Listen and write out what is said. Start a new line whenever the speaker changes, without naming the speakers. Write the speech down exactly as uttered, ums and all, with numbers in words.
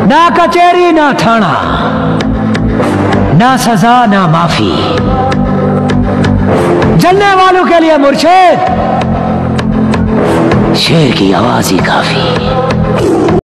ना कचहरी ना थाना, ना सजा ना माफी, जलने वालों के लिए मुर्शिद शेर की आवाज ही काफी।